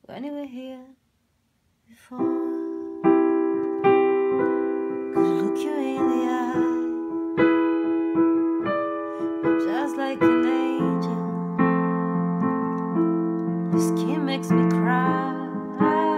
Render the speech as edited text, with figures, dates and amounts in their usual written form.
when you were here before. Could look you in the eye, you're just like an angel. Your skin makes me cry.